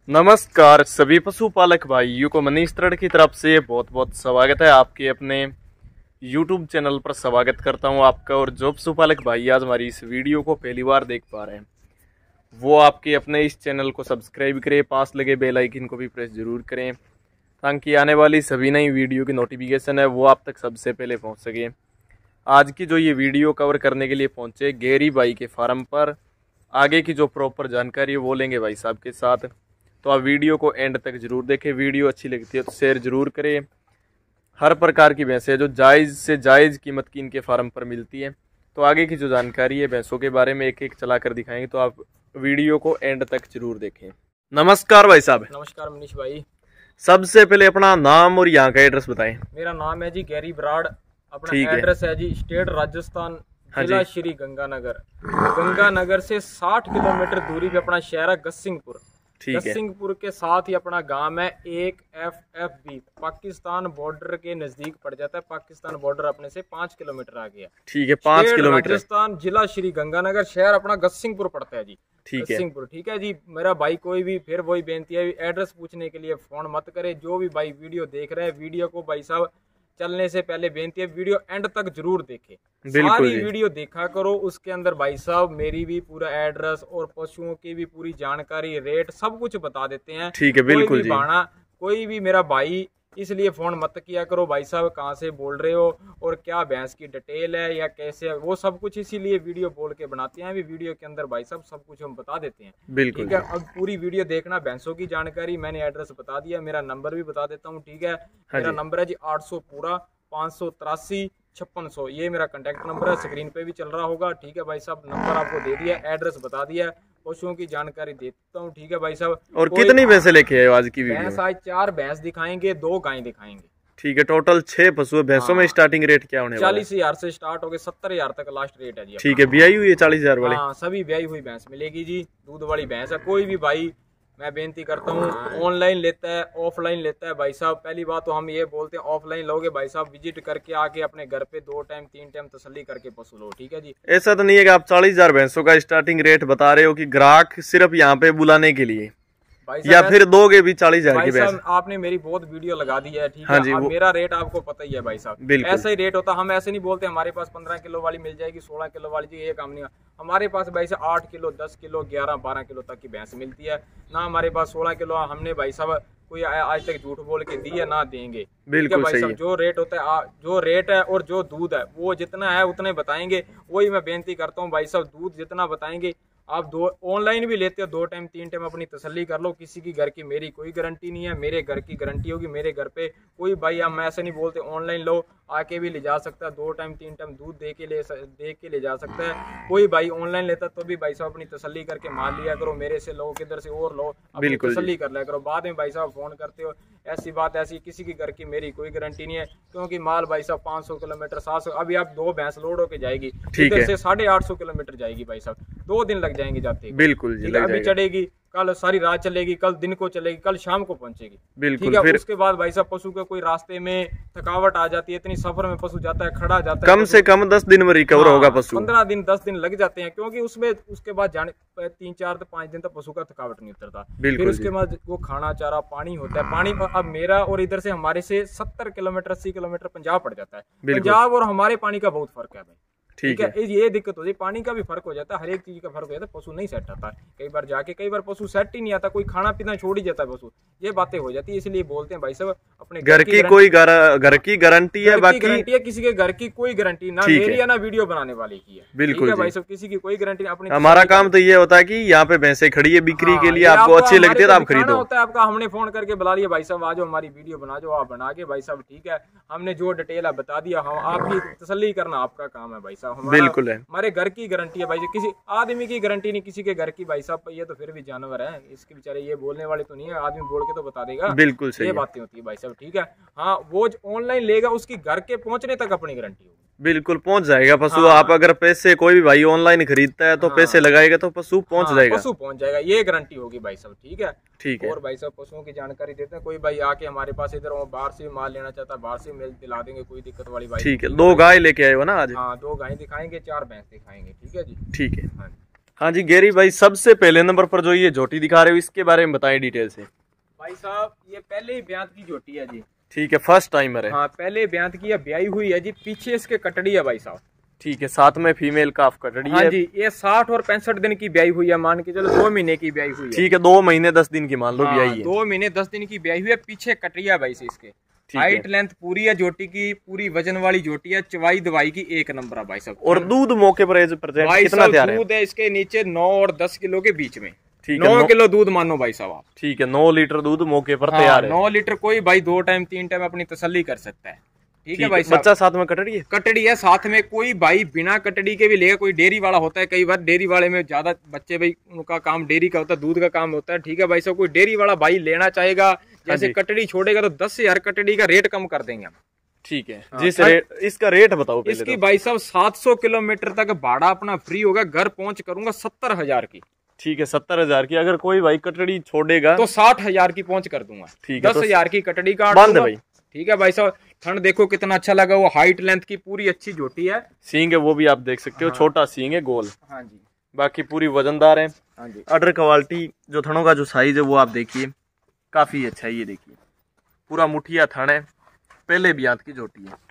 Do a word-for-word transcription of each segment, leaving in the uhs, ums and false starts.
नमस्कार सभी पशुपालक भाइयों को मनीष तरण की तरफ से बहुत बहुत स्वागत है। आपके अपने YouTube चैनल पर स्वागत करता हूं आपका। और जो पशुपालक भाई आज हमारी इस वीडियो को पहली बार देख पा रहे हैं वो आपके अपने इस चैनल को सब्सक्राइब करें, पास लगे बेल आइकन को भी प्रेस जरूर करें ताकि आने वाली सभी नई वीडियो की नोटिफिकेशन है वो आप तक सबसे पहले पहुँच सके। आज की जो ये वीडियो कवर करने के लिए पहुँचे गैरी भाई के फार्म पर, आगे की जो प्रॉपर जानकारी है वो लेंगे भाई साहब के साथ। तो आप वीडियो को एंड तक जरूर देखें। वीडियो अच्छी लगती है तो शेयर जरूर करें। हर प्रकार की भैंसें जो जायज़ से जायज़ कीमत की इनके फार्म पर मिलती है। तो आगे की जो जानकारी है भैंसों के बारे में एक एक चला कर दिखाएंगे, तो आप वीडियो को एंड तक जरूर देखें। नमस्कार भाई साहब। नमस्कार मनीष भाई। सबसे पहले अपना नाम और यहाँ का एड्रेस बताएं। मेरा नाम है जी गैरी बराड़। अपना एड्रेस है जी स्टेट राजस्थान, जिला श्री गंगानगर। गंगानगर से साठ किलोमीटर दूरी पे अपना शहर है गसिंगपुर। गसिंगपुर के साथ ही अपना गांव है एक F F B, Pakistan border के नजदीक पड़ जाता है। पाकिस्तान बॉर्डर अपने से पाँच किलोमीटर आ गया। ठीक है, पाँच किलोमीटर। राजस्थान, जिला श्री गंगानगर, शहर अपना गसिंगपुर पड़ता है जी। ठीक है गसिंगपुर। ठीक है जी। मेरा भाई कोई भी फिर वही बेनती है, एड्रेस पूछने के लिए फोन मत करे। जो भी भाई वीडियो देख रहे हैं, वीडियो को भाई साहब चलने से पहले बेनती है वीडियो एंड तक जरूर देखे। सारी वीडियो देखा करो। उसके अंदर भाई साहब मेरी भी पूरा एड्रेस और पशुओं की भी पूरी जानकारी, रेट सब कुछ बता देते हैं। ठीक है, बिल्कुल जी। बाणा कोई भी मेरा भाई इसलिए फोन मत किया करो भाई साहब कहाँ से बोल रहे हो और क्या भैंस की डिटेल है या कैसे है, वो सब कुछ इसीलिए वीडियो बोल के बनाते हैं। अभी वीडियो के अंदर भाई साहब सब कुछ हम बता देते हैं। बिल्कुल ठीक है। अब पूरी वीडियो देखना। भैंसों की जानकारी मैंने एड्रेस बता दिया, मेरा नंबर भी बता देता हूँ। ठीक है, मेरा नंबर है जी आठ सौ पूरा पाँच सौ तिरासी छप्पन सौ, ये मेरा कांटेक्ट नंबर है। स्क्रीन पे भी चल रहा होगा। ठीक है भाई साहब, नंबर आपको दे दिया, एड्रेस बता दिया, पशुओं की जानकारी देता हूँ। ठीक है भाई साहब। और कितनी भैंसे लेके आए आज की वीडियो? भैंस आज चार भैंस दिखाएंगे, दो गाय दिखाएंगे। ठीक है, टोटल छह पशु। भैंसों में स्टार्टिंग रेट क्या होने वाला है? चालीस हजार से स्टार्ट हो गए सत्तर हजार तक लास्ट रेट है जी। ठीक है, ब्याई हुई है चालीस हजार वाली? हाँ, सभी ब्याई हुई भैंस मिलेगी जी। दूध वाली भैंस है। कोई भी भाई मैं बेनती करता हूँ, ऑनलाइन लेता है ऑफलाइन लेता है भाई साहब, पहली बात तो हम ये बोलते हैं ऑफलाइन लोगे भाई साहब, विजिट करके आके अपने घर पे दो टाइम तीन टाइम तसल्ली करके पशु लो। ठीक है जी। ऐसा तो नहीं है कि आप चालीस हजार भैंसों का स्टार्टिंग रेट बता रहे हो कि ग्राहक सिर्फ यहाँ पे बुलाने के लिए, या फिर दोगे भी चालीस हजार की भैंस? आपने मेरी बहुत वीडियो लगा दी है। ठीक है। हाँ जी, वो... मेरा रेट आपको पता ही है भाई साहब। ऐसा ही रेट होता। हम ऐसे नहीं बोलते हमारे पास पंद्रह किलो वाली मिल जाएगी, सोलह किलो वाली जी, ये काम नहीं है। हमारे पास भाई साहब आठ किलो दस किलो ग्यारह बारह किलो तक की भैंस मिलती है ना। हमारे पास सोलह किलो हमने भाई साहब कोई आज तक झूठ बोल के दी है ना देंगे। बिल्कुल भाई साहब, जो रेट होता है, जो रेट है और जो दूध है वो जितना है उतने बताएंगे। वही मैं बेनती करता हूँ भाई साहब, दूध जितना बताएंगे आप दो ऑनलाइन भी लेते हो दो टाइम तीन टाइम अपनी तसल्ली कर लो। किसी की घर की मेरी कोई गारंटी नहीं है, मेरे घर की गारंटी होगी। मेरे घर पे कोई भाई, हम ऐसे नहीं बोलते ऑनलाइन लो, आके भी ले जा सकता है, दो टाइम तीन टाइम दूध दे के ले दे के ले जा सकता है। कोई भाई ऑनलाइन लेता तो भी भाई साहब अपनी तसल्ली करके माल लिया करो। मेरे से लो, किधर से और लो, अपनी तसल्ली कर लिया करो। बाद में भाई साहब फोन करते हो, ऐसी बात ऐसी, किसी की घर की मेरी कोई गारंटी नहीं है, क्योंकि माल भाई साहब पाँच सौ किलोमीटर सात सौ, अभी आप दो भैंस लोड होके जाएगी, इधर से साढ़े आठ सौ किलोमीटर जाएगी भाई साहब, दो दिन लग जाएंगे जाते। बिल्कुल जी, अभी चढ़ेगी, कल सारी रात चलेगी, कल दिन को चलेगी, कल शाम को पहुंचेगी। बिल्कुल। ठीक है। उसके बाद भाई साहब पशु के कोई रास्ते में थकावट आ जाती है, इतनी सफर में पशु जाता है, खड़ा जाता है, कम से कम दस दिन में रिकवर होगा पशु। पंद्रह दिन दस दिन लग जाते हैं, क्योंकि उसमें उसके बाद जाने तीन चार तो पांच दिन तक पशु का थकावट नहीं उतरता। फिर उसके बाद वो खाना चारा पानी होता है। पानी अब मेरा और इधर से हमारे से सत्तर किलोमीटर अस्सी किलोमीटर पंजाब पड़ जाता है। पंजाब और हमारे पानी का बहुत फर्क है भाई। ठीक है, ये दिक्कत होती है, पानी का भी फर्क हो जाता है, हर एक चीज का फर्क हो जाता है। पशु नहीं सेट आता कई बार जाके, कई बार पशु सेट ही नहीं आता, कोई खाना पीना छोड़ ही जाता है पशु। ये बातें हो जाती है, इसलिए बोलते हैं भाई साहब अपने घर की कोई घर की गारंटी है, बाकी गारंटी है, किसी के घर की कोई गारंटी ना मेरी है ना वीडियो बनाने वाले की है। बिल्कुल भाई साहब, किसी की कोई गारंटी नहीं। अपनी हमारा काम तो ये होता है कि यहाँ पे भैंसे खड़ी है बिक्री के लिए, आपको अच्छी लगती है तो आप खरीदो। होता है आपका, हमने फोन करके बुला लिया भाई साहब, आज हमारी वीडियो बना जो, आप बना के भाई साहब ठीक है, हमने जो डिटेल है बता दिया, हम आपकी तसल्ली करना आपका काम है भाई साहब। बिल्कुल है, हमारे घर की गारंटी है भाई, किसी आदमी की गारंटी नहीं, किसी के घर की भाई साहब। ये तो फिर भी जानवर है, इसके बेचारे ये बोलने वाले तो नहीं है, आदमी बोल के तो बता देगा। बिल्कुल सही, ये बातें होती है भाई साहब। ठीक है। हाँ, वो ऑनलाइन लेगा उसकी घर के पहुंचने तक अपनी गारंटी होगी। बिल्कुल पहुंच जाएगा पशु। हाँ, आप अगर पैसे कोई भी भाई ऑनलाइन खरीदता है तो हाँ, पैसे लगाएगा तो पशु पहुंच हाँ, जाएगा, पशु पहुंच जाएगा, ये गारंटी होगी भाई साहब। ठीक है। ठीक है। और भाई साहब पशुओं की जानकारी देते हैं, कोई भाई आके हमारे पास इधर बाहर से माल लेना चाहता है, बाहर से मिल दिला देंगे, कोई दिक्कत वाली बात। ठीक है। दो गाय लेके आए हो ना आज? हाँ, दो गाय दिखाएंगे, चार भैंस दिखाएंगे। ठीक है जी। ठीक है। हाँ। हाँ जी गेरी भाई, सबसे पहले नंबर पर जो ये झोटी दिखा रहे हो इसके बारे में बताएं डिटेल से। भाई साहब ये पहले ही ब्यांत की झोटी है जी। ठीक है, फर्स्ट टाइमर है। हाँ पहले ब्यांत की है, ब्याई हुई है जी। पीछे इसके कटड़ी है भाई साहब। ठीक है, साथ में फीमेल काफ कटड़ी हाँ है। जी, ये साठ और पैंसठ दिन की ब्याई हुई है, मान के चलो दो महीने की ब्याई हुई है। ठीक है, दो महीने दस दिन की मान लो ब्याई है। दो महीने दस दिन की ब्याई हुई है। पीछे कटरिया भाई से इसके हाइट लेंथ पूरी है जोटी की, पूरी वजन वाली जोटी है। चवाई दवाई की एक नंबर है भाई साहब। और दूध मौके पर कितना तैयार है? दूध है इसके नीचे नौ और दस किलो के बीच में। नौ किलो दूध मानो भाई साहब आप। ठीक है, नौ लीटर दूध मौके पर तैयार है। नौ लीटर कोई भाई दो टाइम तीन टाइम अपनी तसल्ली कर सकता है। ठीक है भाई साहब। बच्चा साथ में कटड़ी है? कटड़ी है साथ में। कोई भाई बिना कटड़ी के भी लेगा, कोई डेयरी वाला होता है, कई बार डेयरी वाले में ज्यादा बच्चे भाई उनका काम डेयरी का होता है, दूध का काम होता है। ठीक है भाई साहब, कोई डेयरी वाला भाई लेना चाहेगा, जैसे कटड़ी छोड़ेगा तो दस हजार कटड़ी का रेट कम कर देंगे हम। ठीक है, जिस रेट इसका रेट बताओ पहले। इसकी भाई साहब सात सौ किलोमीटर तक भाड़ा अपना फ्री होगा, घर पहुंच करूंगा सत्तर हजार की। ठीक है, सत्तर हजार की। अगर कोई भाई कटड़ी छोड़ेगा तो साठ हजार की पहुंच कर दूंगा। ठीक है, दस हजार की कटड़ी का भाई। ठीक है भाई साहब, ठंड देखो कितना अच्छा लगा, वो हाइट लेंथ की पूरी अच्छी झोटी है। सींग है वो भी आप देख सकते हो। हाँ। छोटा सींग है, गोल। हाँ जी। बाकी पूरी वजनदार है। हाँ जी। अडर क्वालिटी जो थनों का जो साइज है वो आप देखिए, काफी अच्छा है। ये देखिए पूरा मुठिया थन है, पहले ब्यांत की झोटी है।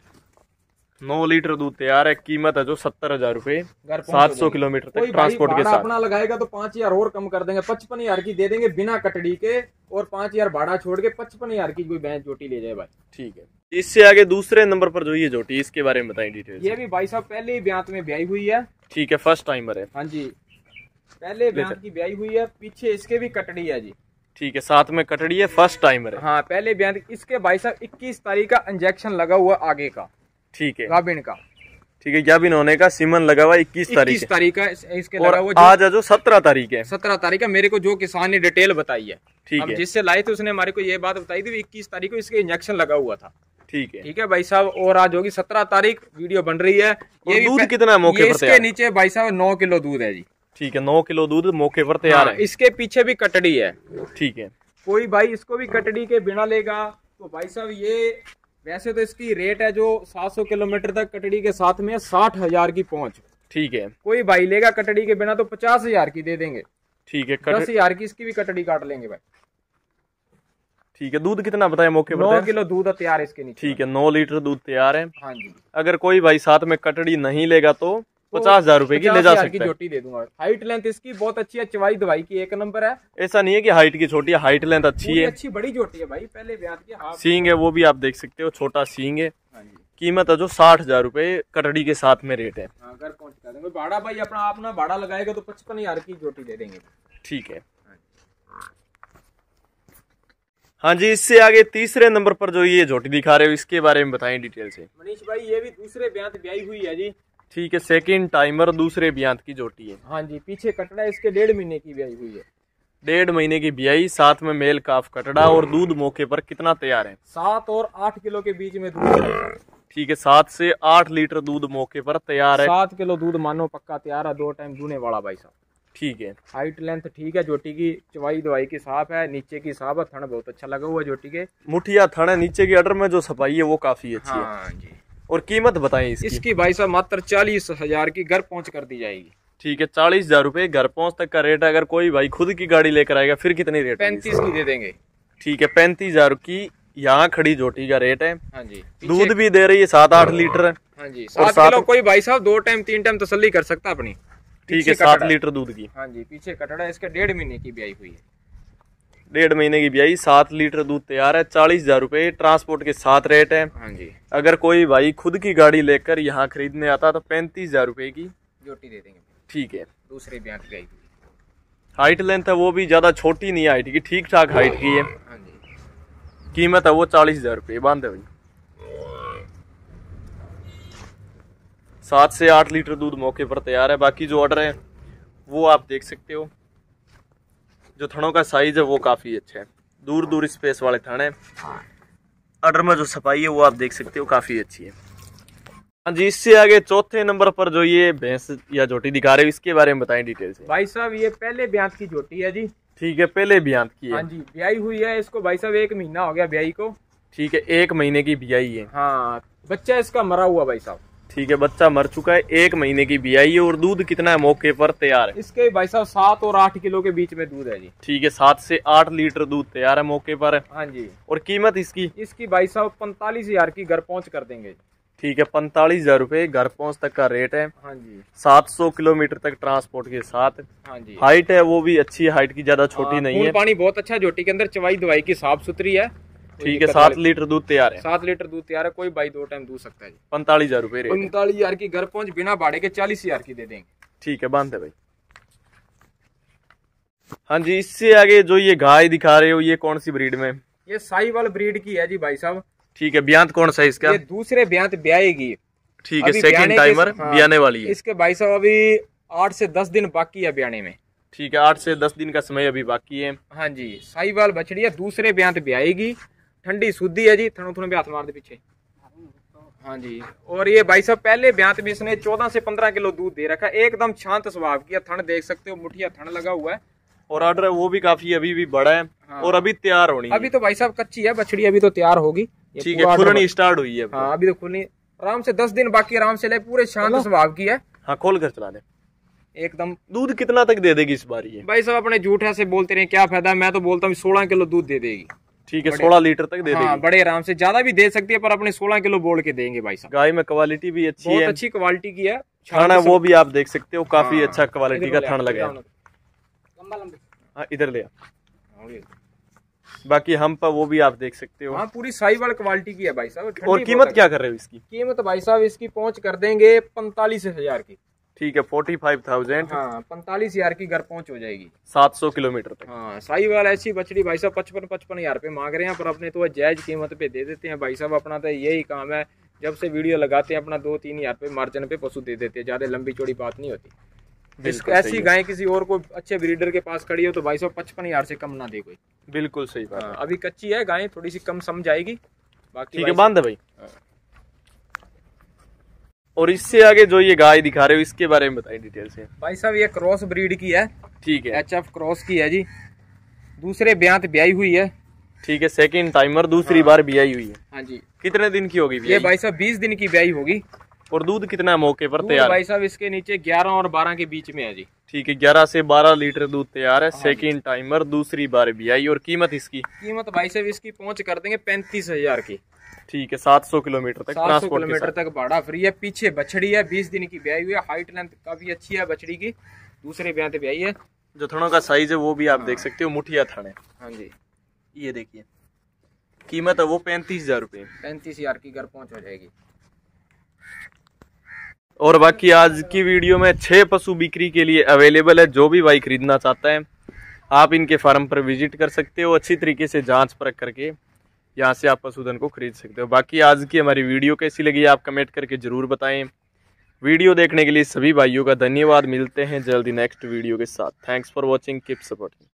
नौ लीटर दूध तैयार है। कीमत है जो सत्तर हजार रूपए, सात सौ किलोमीटर तक ट्रांसपोर्ट के साथ। अपना लगाएगा तो पांच हजार और कम कर देंगे, पचपन हजार की दे देंगे बिना कटड़ी के, और पांच हजार भाड़ा छोड़ के पचपन हजार की कोई भैंस झोटी ले जाए भाई। ठीक है, इससे आगे दूसरे नंबर पर जो ये झोटी, इसके बारे में बताएं डिटेल। ये भी भाई साहब पहले ही ब्यांत में ब्याई हुई है। ठीक है, फर्स्ट टाइमर है। हाँ जी, पहले ब्यांत की ब्याई हुई है। पीछे इसके भी कटड़ी है जी। ठीक है, साथ में कटड़ी है, फर्स्ट टाइमर है। हाँ पहले ब्यांत। इसके भाई साहब इक्कीस तारीख का इंजेक्शन लगा हुआ आगे का। ठीक है, गाभिन का। ठीक है, गाभिन होने का सीमन लगा हुआ इक्कीस तारीख इक्कीस तारीख का इसके और लगा हुआ। आज है जो सत्रह तारीख है। सत्रह तारीख का मेरे को जो किसान ने डिटेल बताई है। ठीक है, है। जिससे लाए थे उसने हमारे को ये बात बताई थी, इक्कीस तारीख को इसके इंजेक्शन लगा हुआ था। ठीक है। ठीक है भाई साहब, और आज होगी सत्रह तारीख, वीडियो बन रही है। ये दूध कितना मौके पर? इसके नीचे भाई साहब नौ किलो दूध है जी। ठीक है, नौ किलो दूध मौके पर तैयार है। इसके पीछे भी कटड़ी है। ठीक है, कोई भाई इसको भी कटड़ी के बिना लेगा तो भाई साहब ये वैसे तो इसकी रेट है जो सात सौ किलोमीटर तक कटड़ी के साथ में साठ हजार की पहुंच। ठीक है, कोई भाई लेगा कटड़ी के बिना तो पचास हजार की दे देंगे। ठीक है, दस हजार की इसकी भी कटड़ी काट लेंगे भाई। ठीक है, दूध कितना बताया मौके पर? नौ किलो दूध तैयार है इसके नीचे। ठीक है, नौ लीटर दूध तैयार है। हाँ जी। अगर कोई भाई साथ में कटड़ी नहीं लेगा तो पचास हजार रूपए की ले जा सकते हैं। झोटी दे दूंगा। हाइट लेंथ इसकी बहुत अच्छी है, चवाई दवाई की एक नंबर है। ऐसा नहीं है कि हाइट की छोटी है, हाइट लेंथ अच्छी है, अच्छी बड़ी झोटी है भाई। पहले ब्यांत की सींग है वो भी आप देख सकते हो, छोटा सींग है। कीमत है जो साठ हजार रूपए कटड़ी के साथ में रेट है। अगर पहुंच कर देंगे भाड़ा भाई अपना अपना भाड़ा लगाएगा तो पचपन हजार की झोटी दे देंगे। ठीक है। हाँ जी, इससे आगे तीसरे नंबर पर जो ये झोटी दिखा रहे हो इसके बारे में बताएं डिटेल से। मनीष भाई ये भी दूसरे ब्यांत ब्याई हुई है जी। ठीक है, सेकंड टाइमर दूसरे ब्यांत की झोटी है। हाँ जी, पीछे कटड़ा इसके डेढ़ महीने की ब्याई हुई है। डेढ़ महीने की ब्याई, साथ में मेल काफ कटड़ा। और दूध मौके पर कितना तैयार है? सात और आठ किलो के बीच में दूध। ठीक है, सात से आठ लीटर दूध मौके पर तैयार है। सात किलो दूध मानो पक्का तैयार है, दो टाइम दूने वाला भाई साहब। ठीक है, हाइट लेंथ ठीक है, झोटी की चवाई दवाई की साफ है, नीचे की साफ है, थन बहुत अच्छा लगा हुआ झोटी के। मुठिया थन है, नीचे की अडर में जो सफाई है वो काफी अच्छी है। हाँ जी। और कीमत बताएं इसकी। इसकी भाई साहब मात्र चालीस हजार की घर पहुंच कर दी जाएगी। ठीक है, चालीस हजार रूपए घर पहुंच तक का रेट है। अगर कोई भाई खुद की गाड़ी लेकर आएगा फिर कितनी रेट? पैंतीस की दे देंगे। ठीक है, पैंतीस हजार की यहाँ खड़ी झोटी का रेट है। हाँ जी। दूध भी दे रही है सात आठ लीटर। हाँ जी, सात किलो कोई भाई साहब दो टाइम तीन टाइम तसल्ली कर सकता अपनी। ठीक है, सात लीटर दूध की। हाँ जी, पीछे कटड़ा इसके डेढ़ महीने की ब्याई हुई है। डेढ़ महीने की ब्याई, सात लीटर दूध तैयार है। चालीस हजार रूपए ट्रांसपोर्ट के साथ रेट है। हाँ जी। अगर कोई भाई खुद की गाड़ी लेकर यहाँ खरीदने आता तो पैंतीस हजार रूपए की झोटी दे देंगे। ठीक है, दूसरे ब्यांत ब्याई हुई। हाइट लेंथ है वो भी ज्यादा छोटी नहीं है हाइट की, ठीक ठाक हाइट की है। हाँ जी। कीमत है वो चालीस हजार रूपए। बांधे भाई, सात से आठ लीटर दूध मौके पर तैयार है। बाकी जो ऑर्डर है वो आप देख सकते हो। जो थनों का साइज है वो काफी अच्छा है, दूर दूर स्पेस वाले थन है। ऑर्डर में जो सफाई है वो आप देख सकते हो काफी अच्छी है। हाँ जी, इससे आगे चौथे नंबर पर जो ये भैंस या झोटी दिखा रहे हो इसके बारे में बताएं डिटेल से। भाई साहब ये पहले ब्यांत की झोटी है जी। ठीक है, पहले ब्यांत की है। हाँ जी, ब्याई हुई है इसको भाई साहब एक महीना हो गया ब्याई को। ठीक है, एक महीने की ब्याई है। हाँ, बच्चा इसका मरा हुआ भाई साहब। ठीक है, बच्चा मर चुका है, एक महीने की बियाई है और दूध कितना है मौके पर तैयार है? इसके भाई साहब सात और आठ किलो के बीच में दूध है जी। ठीक है, सात से आठ लीटर दूध तैयार है मौके पर। हाँ जी। और कीमत इसकी? इसकी भाई साहब पैंतालीस हजार की घर पहुंच कर देंगे। ठीक है, पैंतालीस हजार रूपए घर पहुंच तक का रेट है। हाँ जी। सात सौ किलोमीटर तक ट्रांसपोर्ट के साथ। हाँ जी। हाइट है वो भी अच्छी है, हाइट की ज्यादा छोटी नहीं है। पानी बहुत अच्छा, झोटी के अंदर चवाई दवाई की साफ सुथरी है। ठीक है, सात लीटर दूध तैयार है। सात लीटर दूध तैयार है, कोई भाई दो टाइम दूध सकता है। पैंतालीस हजार रूपए पैंतालीस हजार की घर पहुंच बिना भाड़े के चालीस हजार की दे देंगे। ठीक है, बांध है भाई। हाँ जी, इससे आगे जो ये गाय दिखा रहे हो ये कौन सी ब्रीड में? ये साहिवाल ब्रीड की है जी भाई साहब। ठीक है, ब्यांत कौन सा है इसका? ये दूसरे ब्यांत ब्याएगी। ठीक है, सेकंड टाइमर ब्याने वाली है। इसके भाई साहब अभी आठ से दस दिन बाकी है ब्याने में। ठीक है, आठ से दस दिन का समय अभी बाकी है। हाँ जी, साहिवाल बछड़ी है, दूसरे ब्यांत ब्याएगी, ठंडी शुद्धि है जी। थनों थनों पे हाथ मार दे पीछे। हाँ जी। और ये भाई साहब पहले ब्यांत में इसने चौदह से पंद्रह किलो दूध दे रखा है, एकदम शांत स्वभाव की। थन देख सकते हो, मुठिया थन लगा हुआ है और ऑर्डर वो भी काफी अभी भी बड़ा है। हाँ। और अभी तैयार होनी अभी तो भाई साहब कच्ची है बछड़ी, अभी तो तैयार होगी। ठीक है, खुलनी स्टार्ट हुई है। हाँ, अभी तो खुलनी आराम से दस दिन बाकी, आराम से ले, पूरे शांत स्वभाव की है। हाँ, खोल कर चला दे एकदम। दूध कितना तक दे देगी इस बार ये? भाई साहब अपने झूठे से बोलते रहे, क्या फायदा। मैं तो बोलता हूँ सोलह किलो दूध दे देगी। ठीक है, सोलह लीटर तक दे हाँ, देगी। बड़े आराम से, ज्यादा भी दे सकती है पर अपने सोलह किलो बोल के देंगे भाई साहब। गाय में क्वालिटी भी अच्छी बहुत है, अच्छी क्वालिटी की है। खाना वो भी आप देख सकते हो, काफी अच्छा क्वालिटी का थान लगा है। हाँ, इधर ले। बाकी हम पर वो भी आप देख सकते हो। हाँ, पूरी साहिवाल क्वालिटी की है भाई साहब। और कीमत क्या कर रहे हो इसकी? कीमत भाई साहब इसकी पहुंच कर देंगे पैंतालीस हजार की। ठीक है, फोर्टी फाइव थाउजेंड। हाँ, पैंतालीस हजार की घर पहुंच हो जाएगी, सात सौ किलोमीटर तक। हाँ, साहिवाल ऐसी बछड़ी भाई साहब पचपन पचपन हजार पे मांग रहे हैं, पर अपने तो जायज कीमत पे दे देते हैं भाई साहब। अपना तो यही काम है, जब से वीडियो लगाते हैं अपना दो तीन हजार पे मार्जिन पे पशु दे देते हैं, ज्यादा लंबी चौड़ी बात नहीं होती। ऐसी गाय किसी और को अच्छे ब्रीडर के पास खड़ी हो तो भाई साहब पचपन हजार से कम ना दे कोई। बिल्कुल सही बात। हाँ, अभी कच्ची है गाय, थोड़ी सी कम समझ आएगी। बाकी ठीक है, बांध भाई। और इससे आगे जो ये गाय दिखा रहे हो इसके बारे में बताइए डिटेल से। भाई साहब ये क्रॉस ब्रीड की है। ठीक है, एच एफ क्रॉस की है जी, दूसरे ब्यांत ब्याई हुई है। ठीक है, सेकंड टाइमर दूसरी बार ब्याई हुई है। हाँ जी। कितने दिन की होगी? ये भाई साहब बीस दिन की ब्याई होगी। और दूध कितना मौके पर तैयार? भाई साहब इसके नीचे ग्यारह और बारह के बीच में है जी। ठीक है, ग्यारह से बारह लीटर दूध तैयार है। सेकंड टाइमर दूसरी बार ब्याई। और कीमत इसकी? कीमत भाई साहब इसकी पहुंच कर देंगे पैंतीस हजार की। ठीक है, सात सौ किलोमीटर तक ट्रांसपोर्ट किलोमीटर तक भाड़ा फ्री है। पीछे बछड़ी है, बीस दिन की ब्याई हुई है, हाइट लेंथ काफी अच्छी है बछड़ी की, दूसरे ब्याह पे ब्याई है। जो थनों का साइज है वो भी आप देख सकते हो, मुठिया थन है। हाँ जी। ये देखिए, कीमत है वो पैंतीस हजार रूपए। पैंतीस हजार की घर पहुंच हो जाएगी। और बाकी आज की वीडियो में छह पशु बिक्री के लिए अवेलेबल है। जो भी भाई खरीदना चाहता है आप इनके फार्म पर विजिट कर सकते हो, अच्छी तरीके से जांच परख करके यहाँ से आप पशुधन को खरीद सकते हो। बाकी आज की हमारी वीडियो कैसी लगी आप कमेंट करके जरूर बताएं। वीडियो देखने के लिए सभी भाइयों का धन्यवाद। मिलते हैं जल्दी नेक्स्ट वीडियो के साथ। Thanks for watching, keep supporting.